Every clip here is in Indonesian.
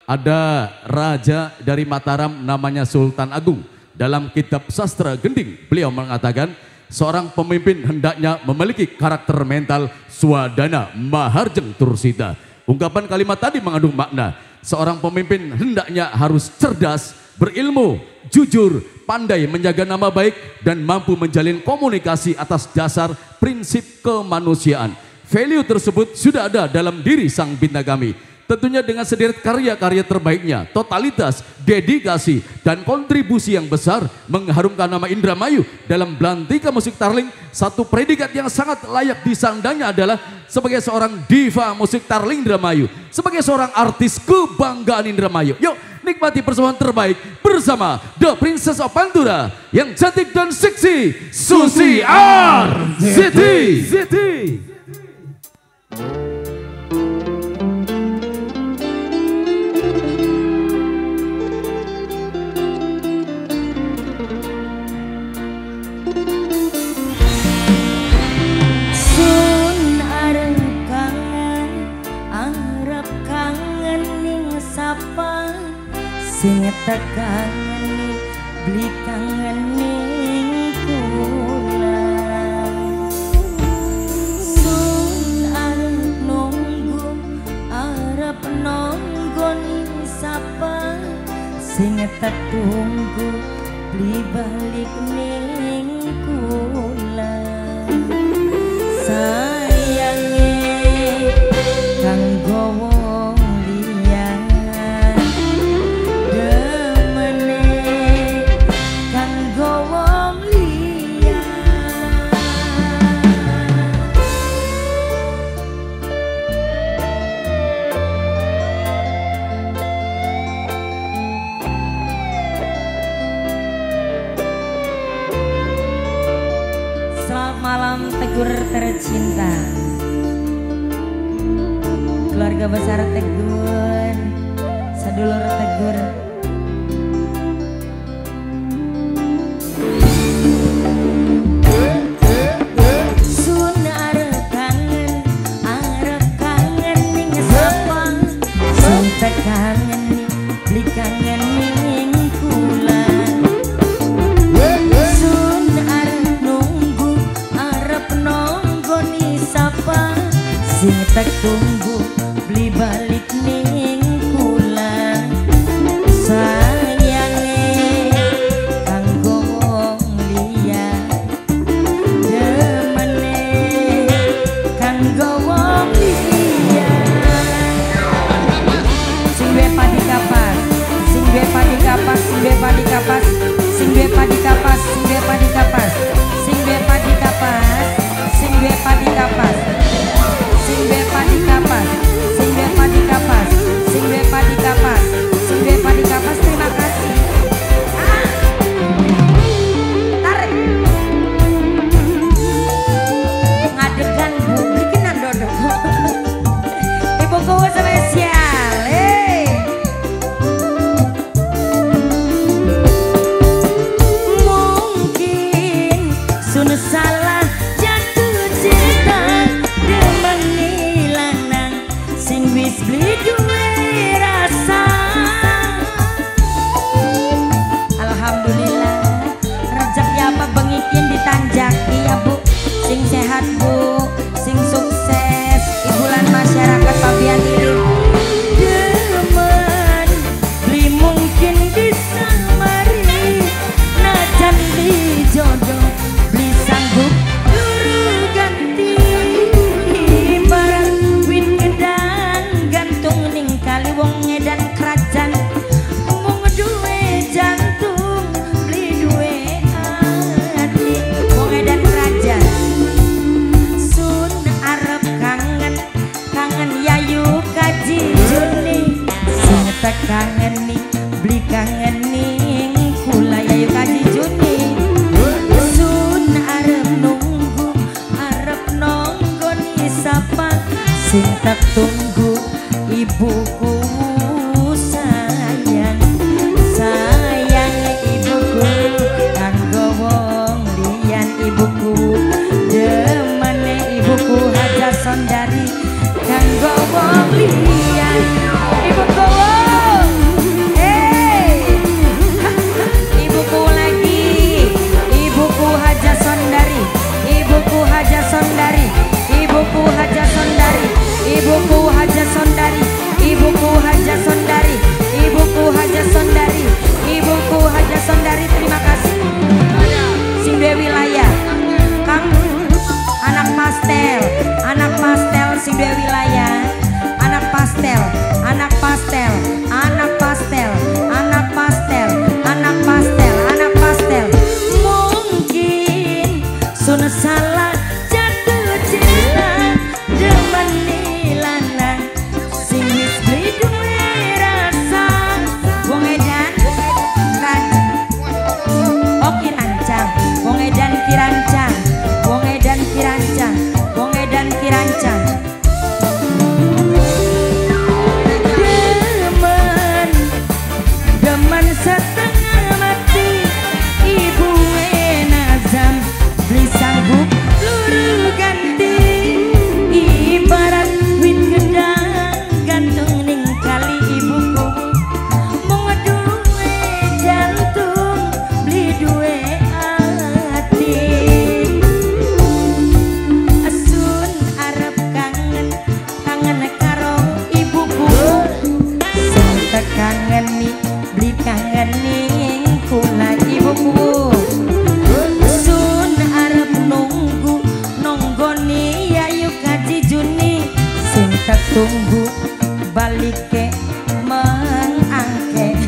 Ada raja dari Mataram namanya Sultan Agung. Dalam kitab sastra Gending, beliau mengatakan seorang pemimpin hendaknya memiliki karakter mental swadana maharjeng tursita. Ungkapan kalimat tadi mengandung makna seorang pemimpin hendaknya harus cerdas, berilmu, jujur, pandai menjaga nama baik dan mampu menjalin komunikasi atas dasar prinsip kemanusiaan. Value tersebut sudah ada dalam diri sang Bintagami. Tentunya dengan sederet karya-karya terbaiknya, totalitas, dedikasi, dan kontribusi yang besar mengharumkan nama Indramayu dalam belantika musik Tarling. Satu predikat yang sangat layak disandangnya adalah sebagai seorang diva musik Tarling Indramayu, sebagai seorang artis kebanggaan Indramayu. Yuk nikmati persembahan terbaik bersama The Princess of Pantura yang cantik dan seksi, Susi Arziti. Sing tekani beli kangeni kula sun arep nunggu arep nonggoni sapa sing tak tunggu beli balik ning kula sayange kanggo malam Tegur tercinta, keluarga besar Tegur, sedulur Tegur. Sun arep kangen ning sapa, sun kangen beli kangen ning kula. Sing tak tunggu beli balik ning kula sayange kanggo wong liya demene kanggo wong liya sing duwe padi kapas sing duwe padi kapas sing duwe padi kapas sing duwe padi kapas sing duwe padi kapas sing duwe padi kapas sing duwe padi kapas sing be padi kapas, sing be padi kapas, sing be padi kapas, sing be padi kapas. Terima kasih. Tarik. Ngadegan bu, bikinan dodok. Ibu kuat spesial, mungkin sudah salah. Beli duwe rasa. Alhamdulillah rezeki apa bengikin ditanjaki ya bu. Sing sehat bu, sing sukses, ibulan masyarakat Pabian ini. Demen beli mungkin bisa mari najan di jodoh beli sanggup luru ganti barang win gedang gantung ning kali wong ngedan kerajaan wong duwe jantung beli duwe hati wong ngedan kerajaan sun arep kangen kangen yayu kaji juni sing tak kangen nih beli kangen ning kula yayu kaji juni sun arep nunggu arep nonggoni sapa sing tak tunggu ibuku sayang sayang ibuku kanggo wong liyan ibuku demene ibuku Haja Sondari kanggo wong liyan ibuku kangening kula ibuku sun arep nunggu nonggoni ayu kaji Juni sing tak tunggu balik ke mengangke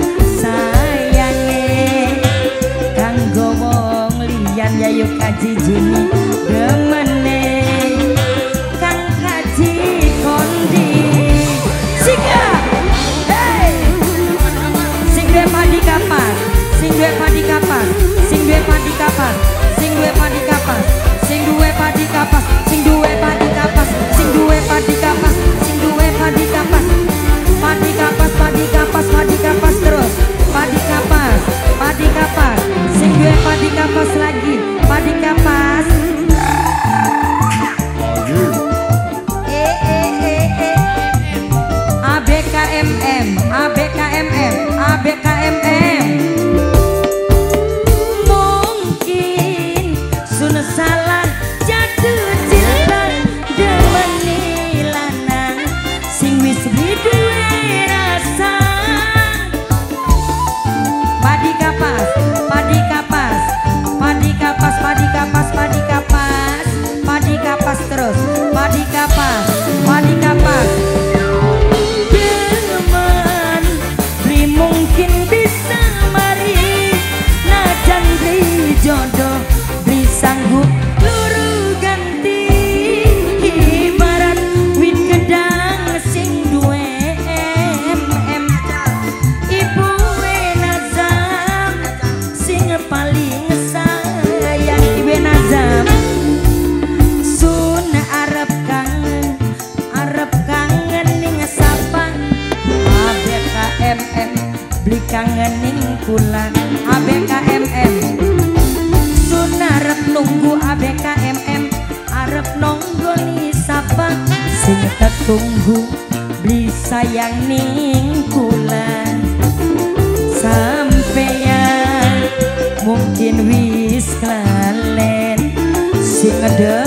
sayange kanggo wong liyan ayu kaji Juni demene kang kaji kondi sika hey sing duwe padi kapas sing duwe padi kapas sing duwe padi kapas sing duwe padi kapas sing duwe padi kapas sing duwe padi kapas sing duwe padi kapas sing duwe padi kapas padi kapas padi kapas padi kapas terus padi kapas sing duwe padi kapas lagi padi kapas ABKMM ABKMM ABKMM mungkin sun salah jatuh cinta demeni lanang sing wis duwe rasa padi kapas padi kapas padi kapas padi kapas padi kapas padi kapas terus padi kapas padi kapas demen beri mungkin bisa mari najan beri jodoh beri sanggup luru ganti ibarat wit gedang sing duwe ibu Nazam sing paling sayang ibu Nazam sun arep kangen ning sapa ABKMM beli kangen ning kula ABKMM sun arep nunggu ABKMM arep nonggoni sapa sing tetunggu beli sayang ning kula sampeyan mungkin wis klalen sing